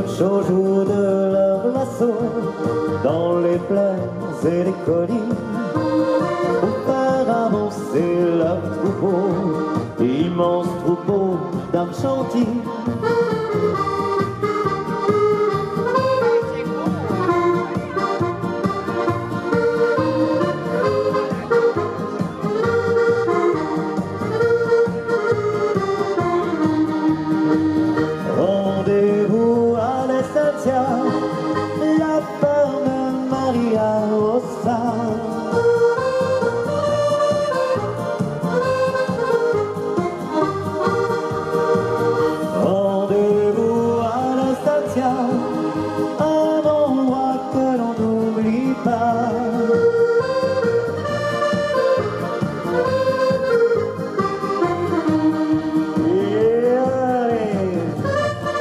marchent au jour de leur lasso dans les plaines et les collines pour faire avancer leur troupeau, immense troupeau d'Argentine.